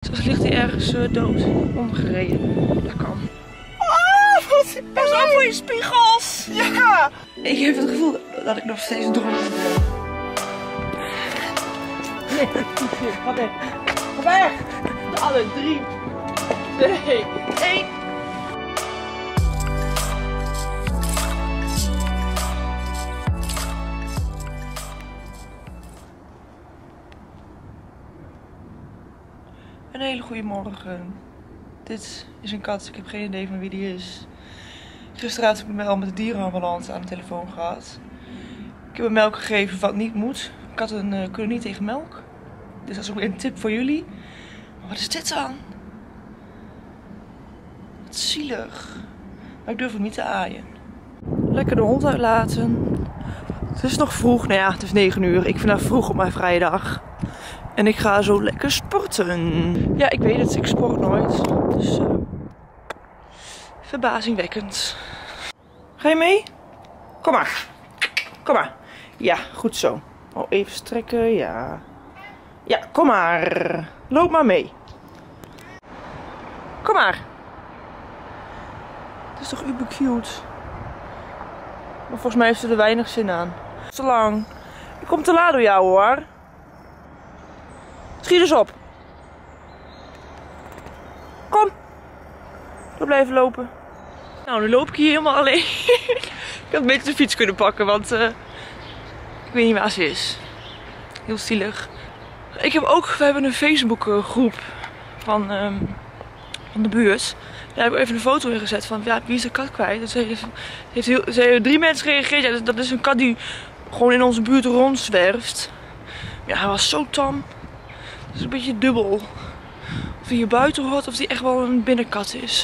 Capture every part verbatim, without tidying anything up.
Zoals ligt hij ergens uh, dood, omgereden. Dat kan. Oh, wat pas op voor je spiegels! Ja! Ik heb het gevoel dat ik nog steeds dronken ben. Nee, ga weg. Ga weg! Alle drie, twee, één. Een hele goede morgen. Dit is een kat, ik heb geen idee van wie die is. Gisteravond heb ik me al met de dierenambulance aan de telefoon gehad. Ik heb hem melk gegeven wat niet moet. Katten uh, kunnen niet tegen melk. Dus dat is ook een tip voor jullie. Maar wat is dit dan? Wat zielig. Maar ik durf hem niet te aaien. Lekker de hond uitlaten. Het is nog vroeg, nou ja, het is negen uur. Ik vind dat vroeg op mijn vrije dag. En ik ga zo lekker sporten. Ja, ik weet het, ik sport nooit. Dus uh, verbazingwekkend. Ga je mee? Kom maar. Kom maar. Ja, goed zo. Oh, even strekken, ja. Ja, kom maar. Loop maar mee. Kom maar. Het is toch uber cute. Maar volgens mij heeft ze er weinig zin aan. Te lang. Ik kom te laat door jou hoor. Schiet eens op. Kom. We blijven lopen. Nou, nu loop ik hier helemaal alleen. Ik had een beetje de fiets kunnen pakken, want uh, ik weet niet waar ze is. Heel zielig. Ik heb ook, we hebben een Facebook groep van, um, van de buurt. Daar heb ik even een foto in gezet van, ja, wie is de kat kwijt? Dus heeft, heeft heel, ze hebben drie mensen gereageerd. Ja, dat is een kat die gewoon in onze buurt rondzwerft. Ja, hij was zo tam. Het is een beetje dubbel. Of hij hier buiten hoort of hij echt wel een binnenkat is.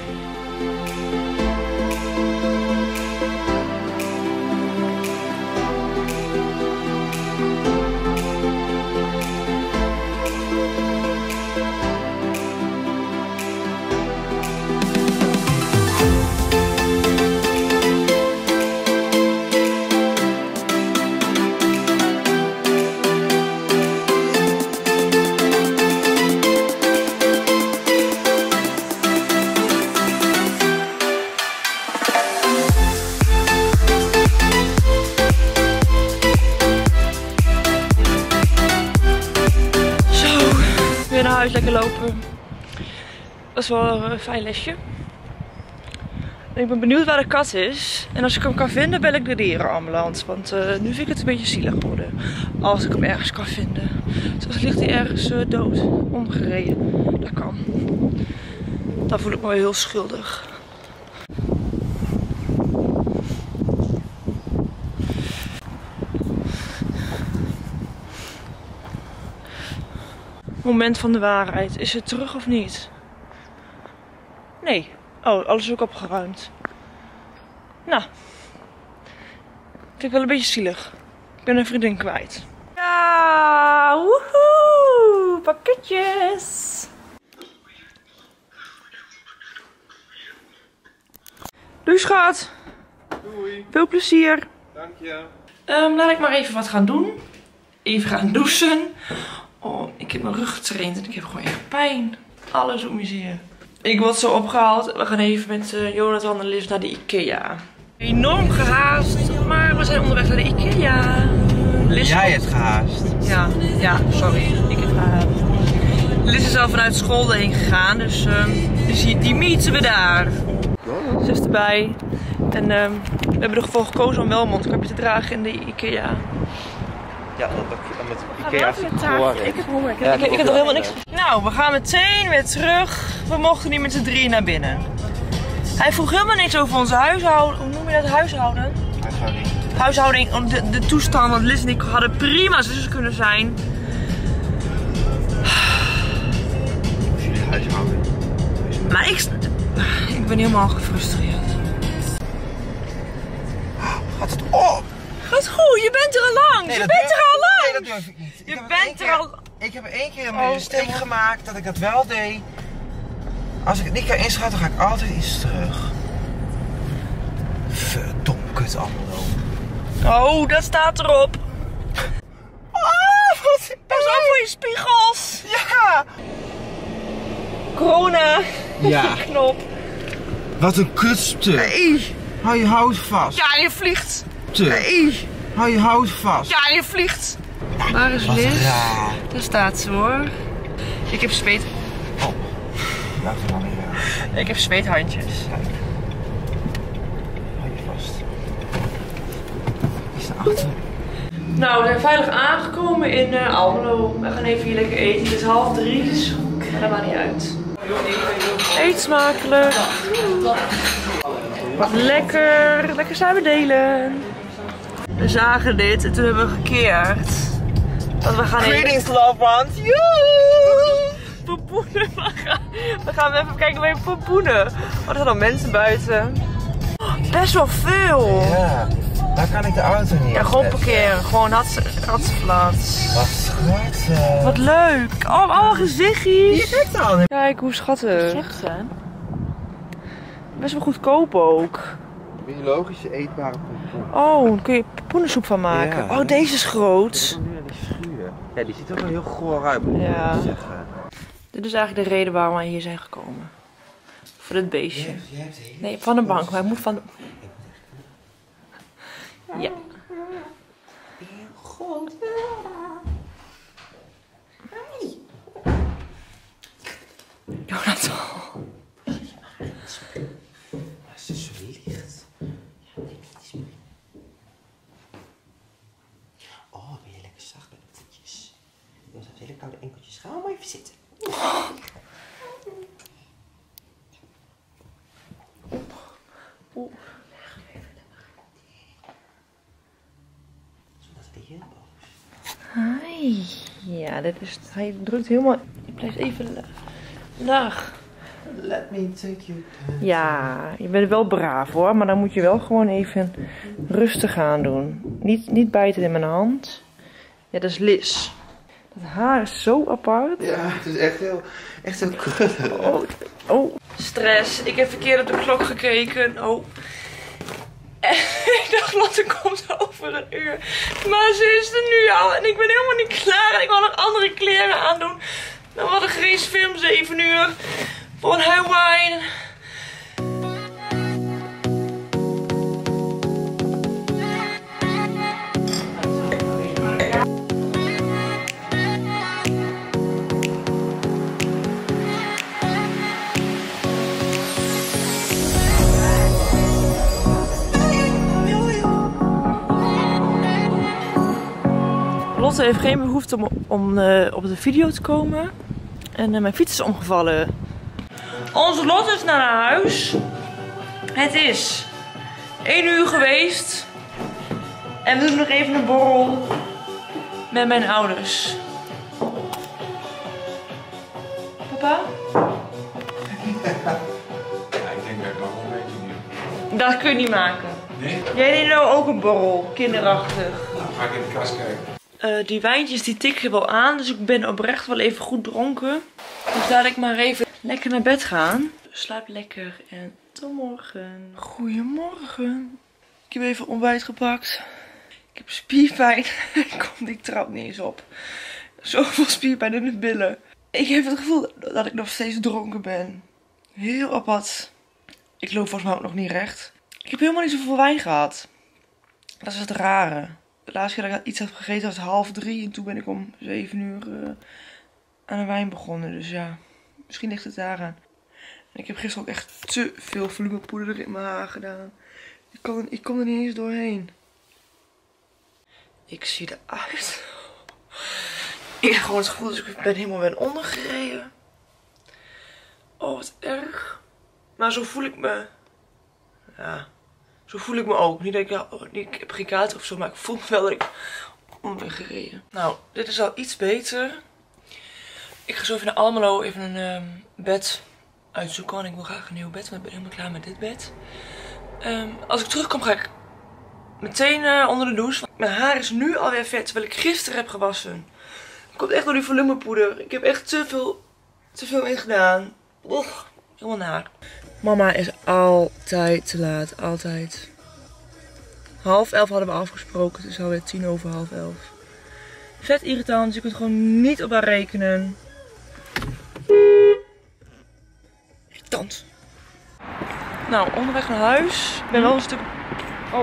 Naar huis lekker lopen. Dat is wel een fijn lesje. En ik ben benieuwd waar de kat is. En als ik hem kan vinden, bel ik de dierenambulance. Want uh, nu vind ik het een beetje zielig worden. Als ik hem ergens kan vinden. Zoals ligt hij ergens uh, dood, omgereden. Dat kan. Dan voel ik me wel heel schuldig. Moment van de waarheid. Is het terug of niet? Nee. Oh, alles is ook opgeruimd. Nou. Vind ik wel een beetje zielig. Ik ben een vriendin kwijt. Ja, woehoe! Pakketjes! Doei schat! Doei! Veel plezier! Dank je! Um, laat ik maar even wat gaan doen. Even gaan douchen. Oh, ik heb mijn rug getraind en ik heb gewoon echt pijn. Alles doet me zeer. Ik word zo opgehaald. We gaan even met uh, Jonathan en Liz naar de Ikea. Enorm gehaast, maar we zijn onderweg naar de Ikea. Liz Jij hebt gehaast. Ja, ja, sorry. Ik heb gehaast. Liz is al vanuit school heen gegaan, dus, um, dus die, die meeten we daar. Ze is erbij. En um, we hebben ervoor gekozen om wel een mondkapje te dragen in de Ikea. Ja, dat met Ikea taart. Ik heb honger. Ik, ja, ik, ik, ik heb nog helemaal niks. Nou, we gaan meteen weer terug. We mochten niet met z'n drieën naar binnen. Hij vroeg helemaal niks over onze huishouden. Hoe noem je dat? Huishouden? Huishouding. Huishouding, de, de toestand. Want Liz en ik hadden prima zussen kunnen zijn. Of jullie huishouden. Maar ik, ik ben helemaal gefrustreerd. Gaat het op? Gaat goed, je bent er al lang. Nee, je bent durf, er al lang. Nee, dat durf ik niet. Je ik bent er keer, al... Ik heb één keer een oh, mistake helemaal... gemaakt dat ik dat wel deed. Als ik het niet kan inschatten, dan ga ik altijd iets terug. Verdomd kut allemaal. Oh, dat staat erop. Oh, wat pas op voor je spiegels. Ja. corona. Ja. Knop. Wat een kutstuk. Nee. Hou je hout vast. Ja, je vliegt. Tuk. Nee. Hou je hout vast. Ja, je vliegt. Waar is Wat Liz? raar. Daar staat ze hoor. Ik heb zweet. Oh. Laat het maar weer. Ik heb zweethandjes. Kijk. Hou je vast. Is er achter? Nou, we zijn veilig aangekomen in uh, Almelo. We gaan even hier lekker eten. Het is half drie, dus maar dat maakt niet uit. Eet smakelijk. Wat lekker. Lekker samen delen. We zagen dit en toen hebben we gekeerd. Want we gaan Greetings, loved ones. Pompoenen. We gaan, we gaan even kijken bij pompoenen. Oh, er zijn al mensen buiten. Oh, best wel veel. Ja, daar kan ik de auto niet. Ja, gewoon parkeren. Gewoon hatsplaats. Wat schattig. Wat leuk. Oh, allemaal gezichtjes. Hier, kijk dan. Kijk hoe schattig. Best wel goedkoop ook. Biologische eetbare pompoen. Oh, daar kun je pompoenensoep van maken. Ja. Oh, deze is groot. Nu aan die schuur. Ja, die ziet er wel heel goor uit, moet ik Ja. zeggen. Dit is eigenlijk de reden waarom wij hier zijn gekomen. Voor dit beestje. Jij hebt, jij hebt hele... Nee, van de bank. Wij moeten van de... Ja. God. Jonathan. Als ze zo licht. Ja, nee, niet zo. Oh, ben je lekker zacht bij de voetjes. Je hebt hele koude enkeltjes. Ga maar even zitten. Oeh. Zodat hij heel boos. Hi. Ja, dit is... Hij drukt helemaal... Je blijft even la- laag. Let me take you. Ja, je bent wel braaf hoor, maar dan moet je wel gewoon even rustig aan doen. Niet, niet bijten in mijn hand. Ja, dat is Liz. Dat haar is zo apart. Ja, het is echt heel, echt heel krullig. Oh, oh. Stress. Ik heb verkeerd op de klok gekeken. Oh. En ik dacht, Lotte komt over een uur. Maar ze is er nu al en ik ben helemaal niet klaar. En ik wil nog andere kleren aandoen. Dan had ik geen film zeven uur. Voor een Hawaii. Lotte heeft geen behoefte om, om uh, op de video te komen. En uh, mijn fiets is omgevallen. Onze Lotte is naar haar huis. Het is één uur geweest. En we doen nog even een borrel met mijn ouders. Papa? Ja, ik denk dat ik nog een beetje nu. Dat kun je niet maken. Nee? Jij deed nou ook een borrel, kinderachtig. Nou, ga ik in de kast kijken. Uh, die wijntjes die tikken wel aan, dus ik ben oprecht wel even goed dronken. Dus laat ik maar even lekker naar bed gaan. Slaap lekker en tot morgen. Goedemorgen. Ik heb even ontbijt gepakt. Ik heb spierpijn. Kom, die trap niet eens op. Zoveel spierpijn in de billen. Ik heb het gevoel dat ik nog steeds dronken ben. Heel apart. Ik loop volgens mij ook nog niet recht. Ik heb helemaal niet zoveel wijn gehad. Dat is het rare. De laatste keer dat ik iets heb gegeten was half drie. En toen ben ik om zeven uur uh, aan de wijn begonnen. Dus ja, misschien ligt het daaraan. En ik heb gisteren ook echt te veel volumepoeder in mijn haar gedaan. Ik, kan, ik kom er niet eens doorheen. Ik zie eruit. Ik heb gewoon het gevoel dat ik ben helemaal ben ondergereden. Oh, wat erg. Maar zo voel ik me. Ja. Zo voel ik me ook. Niet dat ik, ja, ik heb geen kater of zo, maar ik voel me wel dat ik om ben gereden. Nou, dit is al iets beter. Ik ga zo even naar Almelo even een um, bed uitzoeken. Want ik wil graag een nieuw bed, maar ik ben helemaal klaar met dit bed. Um, als ik terugkom ga ik meteen uh, onder de douche. Mijn haar is nu alweer vet, terwijl ik gisteren heb gewassen. Het komt echt door die volumepoeder. Ik heb echt te veel, te veel in gedaan. Och, helemaal naar. Mama is altijd te laat, altijd. Half elf hadden we afgesproken, het is alweer tien over half elf. Vet irritant, dus je kunt gewoon niet op haar rekenen. kant. Nou, onderweg naar huis. Ik ben wel een stuk... Oh.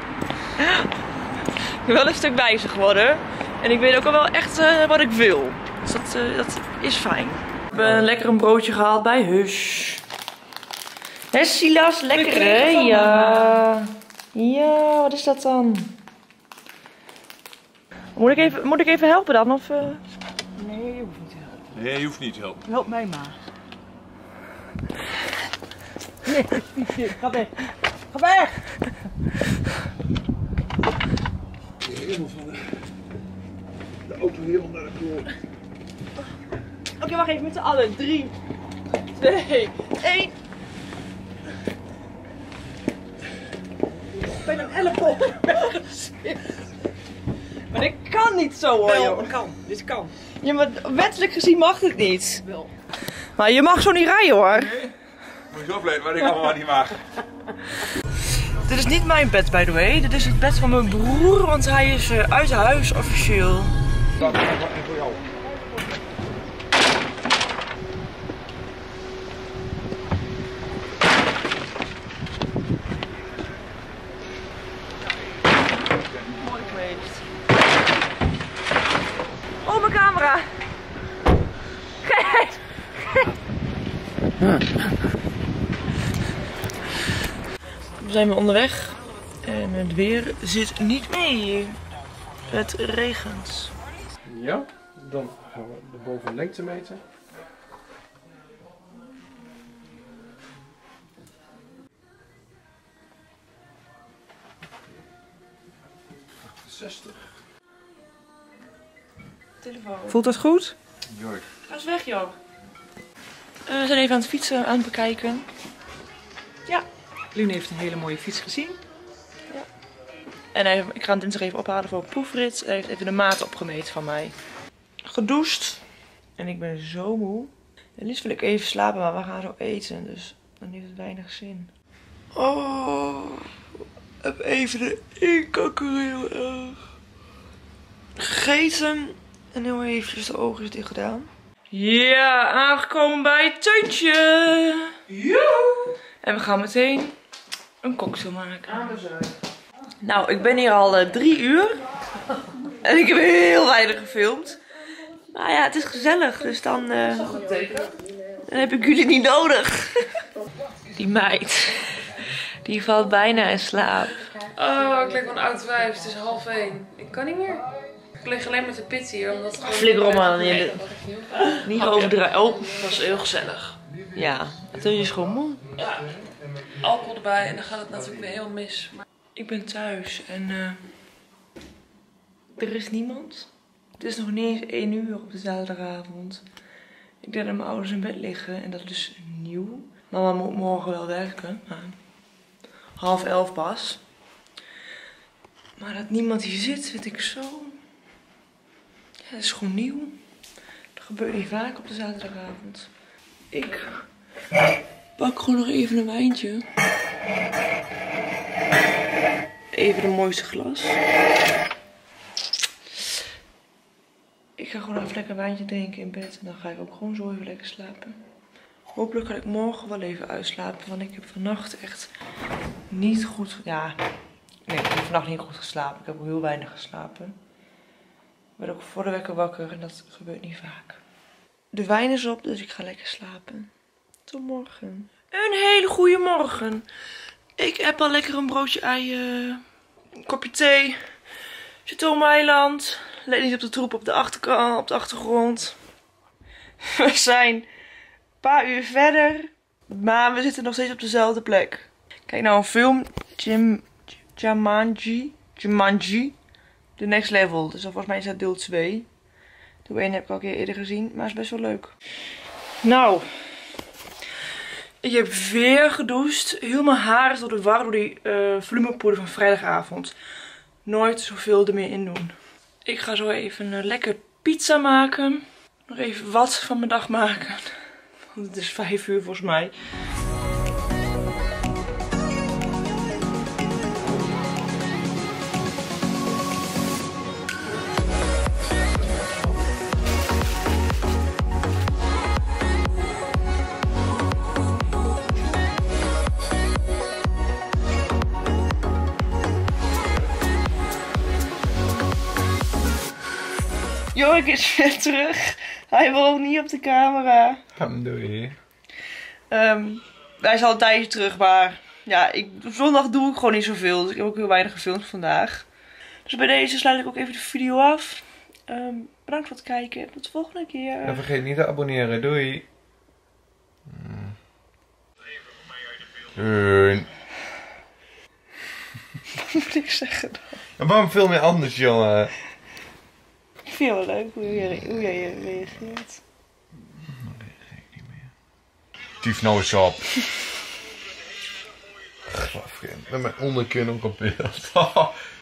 Ik ben wel een stuk wijzer geworden. En ik weet ook al wel echt uh, wat ik wil. Dus dat, uh, dat is fijn. Ik heb lekker een broodje gehaald bij Hush. Hé Silas, lekker hè? Ja. Ja, wat is dat dan? Moet ik even, moet ik even helpen dan? Of, uh... Nee, je hoeft niet te helpen. Nee, je hoeft niet te helpen. Help mij maar. Nee, ga weg. Ga weg! Helemaal van de, de auto helemaal naar de kloor. Oké, okay, wacht even met z'n allen. Drie, twee, één. Ik ben een elleboog. Maar dit kan niet zo hoor, Wel, joh. het kan. Dit kan. Ja, maar wettelijk gezien mag het niet. Wel. Maar je mag zo niet rijden hoor. Nee? Moet je opletten wat ik allemaal niet mag. Dit is niet mijn bed, by the way. Dit is het bed van mijn broer, want hij is uh, uit huis officieel. Dat is voor jou. Mooi geweest. Oh, mijn camera! Kijk! We zijn weer onderweg en het weer zit niet mee. Het regent. Ja, dan gaan we de bovenlengte meten. achtenzestig. Telefoon. Voelt dat goed? Joi. Ga eens weg, joh. Uh, we zijn even aan het fietsen aan het bekijken. Ja. Lune heeft een hele mooie fiets gezien. Ja. En hij, ik ga hem dinsdag even ophalen voor een proefrit. Hij heeft even de maat opgemeten van mij. Gedoucht. En ik ben zo moe. En liefst wil ik even slapen, maar we gaan zo eten. Dus dan heeft het weinig zin. Oh. Ik heb even de inkakker heel erg. Gegeten. En heel eventjes de ogen dicht gedaan. Ja, aangekomen bij het tuintje. Joe. En we gaan meteen een cocktail maken. Aan de zuid. Nou, ik ben hier al uh, drie uur. En ik heb heel weinig gefilmd. Maar ja, het is gezellig. Dus dan, uh, dan heb ik jullie niet nodig. Die meid. Die valt bijna in slaap. Oh, ik lig van een oud wijf. Het is half één. Ik kan niet meer. Ik lig alleen met de pit hier, omdat het gewoon... Flikker om aan. Nee, niet overdrijven. Oh, dat was heel gezellig. Ja, het is gewoon moe. Ja, alcohol erbij en dan gaat het natuurlijk weer heel mis. Maar... Ik ben thuis en uh, er is niemand. Het is nog niet eens één uur op de zaterdagavond. Ik denk dat mijn ouders in bed liggen en dat is dus nieuw. Mama moet morgen wel werken, maar half elf pas. Maar dat niemand hier zit, vind ik zo... Ja, het is gewoon nieuw. Dat gebeurt niet vaak op de zaterdagavond. Ik pak gewoon nog even een wijntje. Even de mooiste glas. Ik ga gewoon even lekker wijntje drinken in bed. En dan ga ik ook gewoon zo even lekker slapen. Hopelijk ga ik morgen wel even uitslapen. Want ik heb vannacht echt niet goed... Ja, nee, ik heb vannacht niet goed geslapen. Ik heb ook heel weinig geslapen. Ik werd ook voor de wekker wakker. En dat gebeurt niet vaak. De wijn is op, dus ik ga lekker slapen. Tot morgen. Een hele goede morgen. Ik heb al lekker een broodje eieren. Een kopje thee. Chateau Meiland. Let niet op de troep op de achterkant, op de achtergrond. We zijn een paar uur verder. Maar we zitten nog steeds op dezelfde plek. Kijk nou, een film. Jim, Jumanji. Jumanji. The Next Level. Dus volgens mij is dat deel twee. Deel één heb ik al een keer eerder gezien. Maar is best wel leuk. Nou. Ik heb weer gedoucht. Heel mijn haar is door de war door die uh, volumepoeder van vrijdagavond. Nooit zoveel er meer in doen. Ik ga zo even een lekker pizza maken. Nog even wat van mijn dag maken. Want het is vijf uur volgens mij. Jorik is weer terug. Hij wil ook niet op de camera. Wat doe je? Um, hij is al een tijdje terug, maar ja, ik, op zondag doe ik gewoon niet zoveel. Dus ik heb ook heel weinig gefilmd vandaag. Dus bij deze sluit ik ook even de video af. Um, bedankt voor het kijken. Tot de volgende keer. En vergeet niet te abonneren. Doei. Hmm. Doei. Wat moet ik zeggen dan? En waarom film je anders, jongen? Ik vind het wel leuk hoe jij, hoe jij reageert. Dan reageer ik niet meer. Tief nou eens op. Met mijn onderkin ook op beeld.